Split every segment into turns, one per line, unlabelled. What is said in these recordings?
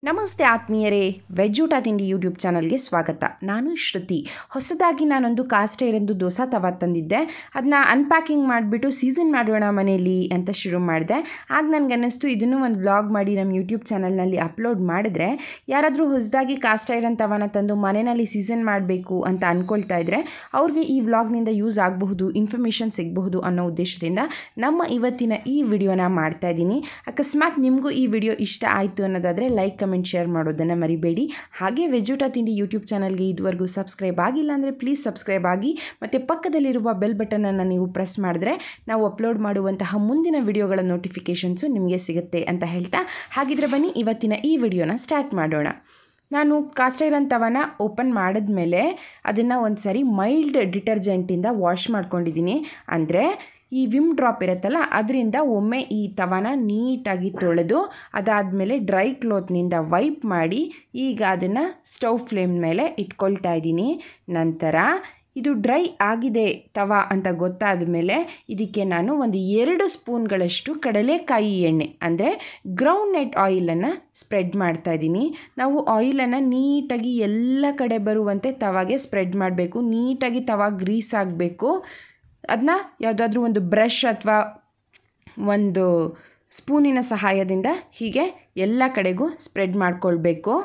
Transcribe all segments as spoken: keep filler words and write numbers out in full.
ನಮಸ್ತೆ ಆತ್ಮೀಯರೇ, ವೆಜ್ ಊಟ ತಿಂಡಿ ಯೂಟ್ಯೂಬ್ ಚಾನಲ್ಗೆ ಸ್ವಾಗತ. ನಾನು ಶ್ರುತಿ. ಹೊಸದಾಗಿ ನಾನೊಂದು ಕಾಸ್ಟ್ ಐರನ್ದು ದೋಸೆ ತವ ತಂದಿದ್ದೆ. ಅದನ್ನ ಅನ್ಪ್ಯಾಕಿಂಗ್ ಮಾಡಿಬಿಟ್ಟು ಸೀಸನ್ ಮಾಡೋಣ ಮನೇಲಿ ಅಂತ ಶುರು ಮಾಡಿದೆ. ಆಗ ನನಗೆ ಅನ್ನಿಸ್ತು ಇದನ್ನು ಒಂದು ವ್ಲಾಗ್ ಮಾಡಿ ನಮ್ಮ ಯೂಟ್ಯೂಬ್ ಚಾನಲ್ನಲ್ಲಿ ಅಪ್ಲೋಡ್ ಮಾಡಿದ್ರೆ ಯಾರಾದರೂ ಹೊಸದಾಗಿ ಕಾಸ್ಟ್ ಐರನ್ ತವನ ತಂದು ಮನೆಯಲ್ಲಿ ಸೀಸನ್ ಮಾಡಬೇಕು ಅಂತ ಅಂದ್ಕೊಳ್ತಾ ಇದ್ದರೆ ಅವ್ರಿಗೆ ಈ ವ್ಲಾಗ್ನಿಂದ ಯೂಸ್ ಆಗಬಹುದು, ಇನ್ಫಾರ್ಮೇಷನ್ ಸಿಗಬಹುದು ಅನ್ನೋ ಉದ್ದೇಶದಿಂದ ನಮ್ಮ ಇವತ್ತಿನ ಈ ವಿಡಿಯೋನ ಮಾಡ್ತಾ ಇದ್ದೀನಿ. ಅಕಸ್ಮಾತ್ ನಿಮಗೂ ಈ ವಿಡಿಯೋ ಇಷ್ಟ ಆಯಿತು ಅನ್ನೋದಾದರೆ ಲೈಕ್, ಕಮೆಂಟ್, ಶೇರ್ ಮಾಡೋದನ್ನು ಮರಿಬೇಡಿ. ಹಾಗೆ ವೆಜ್ ಊಟ ತಿಂಡಿ ಯೂಟ್ಯೂಬ್ ಚಾನಲ್ಗೆ ಇದುವರೆಗೂ ಸಬ್ಸ್ಕ್ರೈಬ್ ಆಗಿಲ್ಲ ಅಂದರೆ ಪ್ಲೀಸ್ ಸಬ್ಸ್ಕ್ರೈಬ್ ಆಗಿ, ಮತ್ತು ಪಕ್ಕದಲ್ಲಿರುವ ಬೆಲ್ ಬಟನನ್ನು ನೀವು ಪ್ರೆಸ್ ಮಾಡಿದ್ರೆ ನಾವು ಅಪ್ಲೋಡ್ ಮಾಡುವಂತಹ ಮುಂದಿನ ವಿಡಿಯೋಗಳ ನೋಟಿಫಿಕೇಷನ್ಸು ನಿಮಗೆ ಸಿಗುತ್ತೆ ಅಂತ ಹೇಳ್ತಾ, ಹಾಗಿದ್ರೆ ಬನ್ನಿ ಇವತ್ತಿನ ಈ ವಿಡಿಯೋನ ಸ್ಟಾರ್ಟ್ ಮಾಡೋಣ. ನಾನು ಕಾಸ್ಟ್ ಐರನ್ ತವನ ಓಪನ್ ಮಾಡಿದ್ಮೇಲೆ ಅದನ್ನು ಒಂದು ಸಾರಿ ಮೈಲ್ಡ್ ಡಿಟರ್ಜೆಂಟಿಂದ ವಾಶ್ ಮಾಡ್ಕೊಂಡಿದ್ದೀನಿ. ಅಂದರೆ ಈ ವಿಮ್ ಡ್ರಾಪ್ ಇರುತ್ತಲ್ಲ ಅದರಿಂದ ಒಮ್ಮೆ ಈ ತವನ ನೀಟಾಗಿ ತೊಳೆದು ಅದಾದಮೇಲೆ ಡ್ರೈ ಕ್ಲೋತ್ನಿಂದ ವೈಪ್ ಮಾಡಿ ಈಗ ಅದನ್ನು ಸ್ಟವ್ ಫ್ಲೇಮ್ ಮೇಲೆ ಇಟ್ಕೊಳ್ತಾ ಇದ್ದೀನಿ. ನಂತರ ಇದು ಡ್ರೈ ಆಗಿದೆ ತವ ಅಂತ ಗೊತ್ತಾದ ಮೇಲೆ ಇದಕ್ಕೆ ನಾನು ಒಂದು ಎರಡು ಸ್ಪೂನ್ಗಳಷ್ಟು ಕಡಲೆಕಾಯಿ ಎಣ್ಣೆ ಅಂದರೆ ಗ್ರೌಂಡ್ ನಟ್ ಆಯಿಲನ್ನು ಸ್ಪ್ರೆಡ್ ಮಾಡ್ತಾಯಿದ್ದೀನಿ. ನಾವು ಆಯಿಲನ್ನು ನೀಟಾಗಿ ಎಲ್ಲ ಕಡೆ ಬರುವಂತೆ ತವಾಗೆ ಸ್ಪ್ರೆಡ್ ಮಾಡಬೇಕು. ನೀಟಾಗಿ ತವ ಗ್ರೀಸ್ ಆಗಬೇಕು. ಅದನ್ನ ಯಾವುದಾದ್ರೂ ಒಂದು ಬ್ರಷ್ ಅಥವಾ ಒಂದು ಸ್ಪೂನಿನ ಸಹಾಯದಿಂದ ಹೀಗೆ ಎಲ್ಲ ಕಡೆಗೂ ಸ್ಪ್ರೆಡ್ ಮಾಡಿಕೊಳ್ಬೇಕು.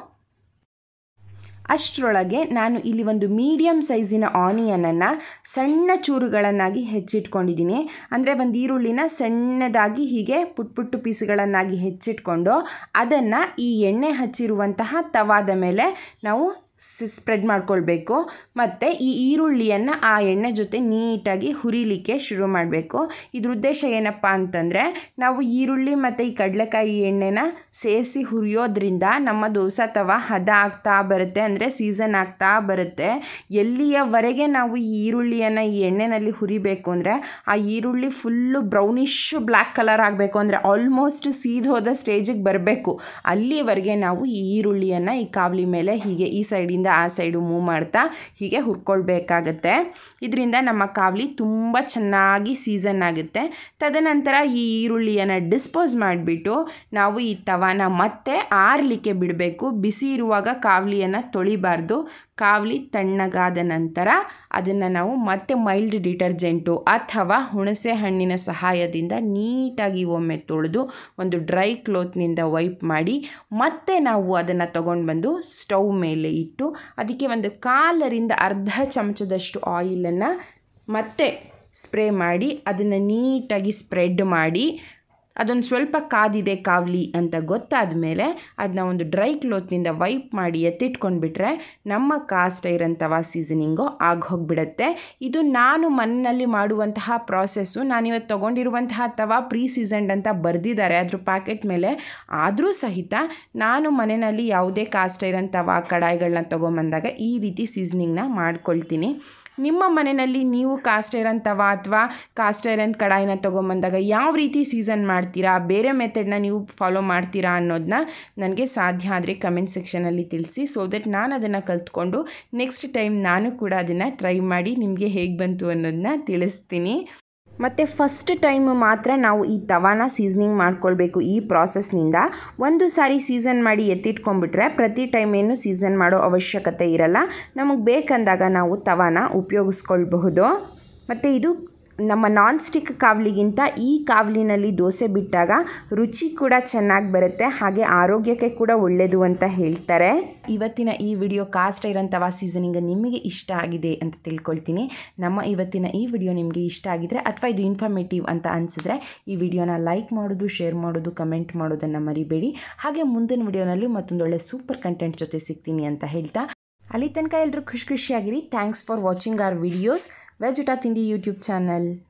ಅಷ್ಟರೊಳಗೆ ನಾನು ಇಲ್ಲಿ ಒಂದು ಮೀಡಿಯಮ್ ಸೈಜಿನ ಆನಿಯನನ್ನು ಸಣ್ಣ ಚೂರುಗಳನ್ನಾಗಿ ಹೆಚ್ಚಿಟ್ಕೊಂಡಿದ್ದೀನಿ. ಅಂದರೆ ಒಂದು ಈರುಳ್ಳಿನ ಸಣ್ಣದಾಗಿ ಹೀಗೆ ಪುಟ್ ಪುಟ್ಟು ಪೀಸ್ಗಳನ್ನಾಗಿ ಹೆಚ್ಚಿಟ್ಕೊಂಡು ಅದನ್ನು ಈ ಎಣ್ಣೆ ಹಚ್ಚಿರುವಂತಹ ತವಾದ ಮೇಲೆ ನಾವು ಸ್ಪ್ರೆಡ್ ಮಾಡ್ಕೊಳ್ಬೇಕು. ಮತ್ತು ಈ ಈರುಳ್ಳಿಯನ್ನು ಆ ಎಣ್ಣೆ ಜೊತೆ ನೀಟಾಗಿ ಹುರಿಲಿಕ್ಕೆ ಶುರು ಮಾಡಬೇಕು. ಇದ್ರ ಉದ್ದೇಶ ಏನಪ್ಪ ಅಂತಂದರೆ ನಾವು ಈರುಳ್ಳಿ ಮತ್ತು ಈ ಕಡಲೆಕಾಯಿ ಎಣ್ಣೆನ ಸೇರಿಸಿ ಹುರಿಯೋದ್ರಿಂದ ನಮ್ಮ ದೋಸೆ ತವ ಹದ ಆಗ್ತಾ ಬರುತ್ತೆ, ಅಂದರೆ ಸೀಸನ್ ಆಗ್ತಾ ಬರುತ್ತೆ. ಎಲ್ಲಿಯವರೆಗೆ ನಾವು ಈ ಈರುಳ್ಳಿಯನ್ನು ಈ ಎಣ್ಣೆಯಲ್ಲಿ ಹುರಿಬೇಕು ಅಂದರೆ ಆ ಈರುಳ್ಳಿ ಫುಲ್ಲು ಬ್ರೌನಿಶ್ ಬ್ಲ್ಯಾಕ್ ಕಲರ್ ಆಗಬೇಕು, ಅಂದರೆ ಆಲ್ಮೋಸ್ಟ್ ಸೀದ್ ಹೋದ ಸ್ಟೇಜಿಗೆ ಬರಬೇಕು. ಅಲ್ಲಿವರೆಗೆ ನಾವು ಈ ಈರುಳ್ಳಿಯನ್ನು ಈ ಕಾವಲಿ ಮೇಲೆ ಹೀಗೆ ಈ ಸೈಡ್ ಇಂದ ಆ ಸೈಡು ಮೂವ್ ಮಾಡ್ತಾ ಹೀಗೆ ಹುರ್ಕೊಳ್ಬೇಕಾಗತ್ತೆ. ಇದರಿಂದ ನಮ್ಮ ಕಾವಲಿ ತುಂಬ ಚೆನ್ನಾಗಿ ಸೀಸನ್ ಆಗುತ್ತೆ. ತದನಂತರ ಈ ಈರುಳ್ಳಿಯನ್ನು ಡಿಸ್ಪೋಸ್ ಮಾಡಿಬಿಟ್ಟು ನಾವು ಈ ತವಾನ ಮತ್ತೆ ಆರಲಿಕ್ಕೆ ಬಿಡಬೇಕು. ಬಿಸಿ ಇರುವಾಗ ಕಾವಲಿಯನ್ನು ತೊಳಿಬಾರ್ದು. ಕಾವಲಿ ತಣ್ಣಗಾದ ನಂತರ ಅದನ್ನು ನಾವು ಮತ್ತೆ ಮೈಲ್ಡ್ ಡಿಟರ್ಜೆಂಟು ಅಥವಾ ಹುಣಸೆ ಹಣ್ಣಿನ ಸಹಾಯದಿಂದ ನೀಟಾಗಿ ಒಮ್ಮೆ ತೊಳೆದು ಒಂದು ಡ್ರೈ ಕ್ಲೋತ್ನಿಂದ ವೈಪ್ ಮಾಡಿ ಮತ್ತೆ ನಾವು ಅದನ್ನು ತಗೊಂಡು ಬಂದು ಸ್ಟವ್ ಮೇಲೆ ಇಟ್ಟು ಅದಕ್ಕೆ ಒಂದು ಕಾಲರಿಂದ ಅರ್ಧ ಚಮಚದಷ್ಟು ಆಯಿಲನ್ನು ಮತ್ತೆ ಸ್ಪ್ರೇ ಮಾಡಿ ಅದನ್ನು ನೀಟಾಗಿ ಸ್ಪ್ರೆಡ್ ಮಾಡಿ ಅದೊಂದು ಸ್ವಲ್ಪ ಕಾದಿದೆ ಕಾವಲಿ ಅಂತ ಗೊತ್ತಾದ ಮೇಲೆ ಅದನ್ನ ಒಂದು ಡ್ರೈ ಕ್ಲೋತ್ನಿಂದ ವೈಪ್ ಮಾಡಿ ಎತ್ತಿಟ್ಕೊಂಡ್ಬಿಟ್ರೆ ನಮ್ಮ ಕಾಸ್ಟ್ ಐರನ್ ತವಾ ಸೀಸನಿಂಗು ಆಗಿ ಹೋಗಿಬಿಡುತ್ತೆ. ಇದು ನಾನು ಮನೆಯಲ್ಲಿ ಮಾಡುವಂತಹ ಪ್ರಾಸೆಸ್ಸು. ನಾನಿವತ್ತು ತೊಗೊಂಡಿರುವಂತಹ ತವಾ ಪ್ರೀ ಸೀಸನ್ಡ್ ಅಂತ ಬರೆದಿದ್ದಾರೆ ಅದ್ರ ಪ್ಯಾಕೆಟ್ ಮೇಲೆ. ಆದರೂ ಸಹಿತ ನಾನು ಮನೆಯಲ್ಲಿ ಯಾವುದೇ ಕಾಸ್ಟ್ ಐರನ್ ತವಾ ಕಡಾಯಿಗಳನ್ನ ತೊಗೊಂಬಂದಾಗ ಈ ರೀತಿ ಸೀಸನಿಂಗ್ನ ಮಾಡ್ಕೊಳ್ತೀನಿ. ನಿಮ್ಮ ಮನೆಯಲ್ಲಿ ನೀವು ಕಾಸ್ಟ್ ಐರನ್ ತವಾ ಅಥವಾ ಕಾಸ್ಟ್ ಐರನ್ ಕಡಾಯಿನ ತೊಗೊಂಬಂದಾಗ ಯಾವ ರೀತಿ ಸೀಸನ್ ಮಾಡ್ತೀರಾ, ಬೇರೆ ಮೆಥಡ್ನ ನೀವು ಫಾಲೋ ಮಾಡ್ತೀರಾ ಅನ್ನೋದನ್ನ ನನಗೆ ಸಾಧ್ಯ ಆದರೆ ಕಮೆಂಟ್ ಸೆಕ್ಷನಲ್ಲಿ ತಿಳಿಸಿ. ಸೊ ದಟ್ ನಾನು ಅದನ್ನು ಕಲ್ತ್ಕೊಂಡು ನೆಕ್ಸ್ಟ್ ಟೈಮ್ ನಾನು ಕೂಡ ಅದನ್ನು ಟ್ರೈ ಮಾಡಿ ನಿಮಗೆ ಹೇಗೆ ಬಂತು ಅನ್ನೋದನ್ನ ತಿಳಿಸ್ತೀನಿ. ಮತ್ತು ಫಸ್ಟ್ ಟೈಮ್ ಮಾತ್ರ ನಾವು ಈ ತವಾನ ಸೀಸನಿಂಗ್ ಮಾಡ್ಕೊಳ್ಬೇಕು. ಈ ಪ್ರಾಸೆಸ್ನಿಂದ ಒಂದು ಸಾರಿ ಸೀಸನ್ ಮಾಡಿ ಎತ್ತಿಟ್ಕೊಂಡ್ಬಿಟ್ರೆ ಪ್ರತಿ ಟೈಮ್ ಏನು ಸೀಸನ್ ಮಾಡೋ ಅವಶ್ಯಕತೆ ಇರಲ್ಲ. ನಮಗೆ ಬೇಕಂದಾಗ ನಾವು ತವಾನ ಉಪಯೋಗಿಸ್ಕೊಳ್ಬಹುದು. ಮತ್ತು ಇದು ನಮ್ಮ ನಾನ್ ಸ್ಟಿಕ್ ಕಾವಲಿಗಿಂತ ಈ ಕಾವಲಿನಲ್ಲಿ ದೋಸೆ ಬಿಟ್ಟಾಗ ರುಚಿ ಕೂಡ ಚೆನ್ನಾಗಿ ಬರುತ್ತೆ, ಹಾಗೆ ಆರೋಗ್ಯಕ್ಕೆ ಕೂಡ ಒಳ್ಳೆಯದು ಅಂತ ಹೇಳ್ತಾರೆ. ಇವತ್ತಿನ ಈ video cast iron tawa seasoning ನಿಮಗೆ ಇಷ್ಟ ಆಗಿದೆ ಅಂತ ತಿಳ್ಕೊಳ್ತೀನಿ. ನಮ್ಮ ಇವತ್ತಿನ ಈ ವಿಡಿಯೋ ನಿಮಗೆ ಇಷ್ಟ ಆಗಿದ್ರೆ ಅಥವಾ ಇದು ಇನ್ಫಾರ್ಮೇಟಿವ್ ಅಂತ ಅನಿಸಿದ್ರೆ ಈ ವಿಡಿಯೋನ ಲೈಕ್ ಮಾಡೋದು, ಶೇರ್ ಮಾಡೋದು, ಕಮೆಂಟ್ ಮಾಡೋದನ್ನು ಮರಿಬೇಡಿ. ಹಾಗೆ ಮುಂದಿನ ವಿಡಿಯೋನಲ್ಲಿ ಮತ್ತೊಂದೊಳ್ಳೆ ಸೂಪರ್ ಕಂಟೆಂಟ್ ಜೊತೆ ಸಿಗ್ತೀನಿ ಅಂತ ಹೇಳ್ತಾ ಅಲ್ಲಿ ತನಕ ಎಲ್ಲರೂ ಖುಷಿ ಖುಷಿಯಾಗಿರಿ. Thanks for watching our videos veg ಊಟ ತಿಂಡಿ ಯೂಟ್ಯೂಬ್ ಚಾನಲ್.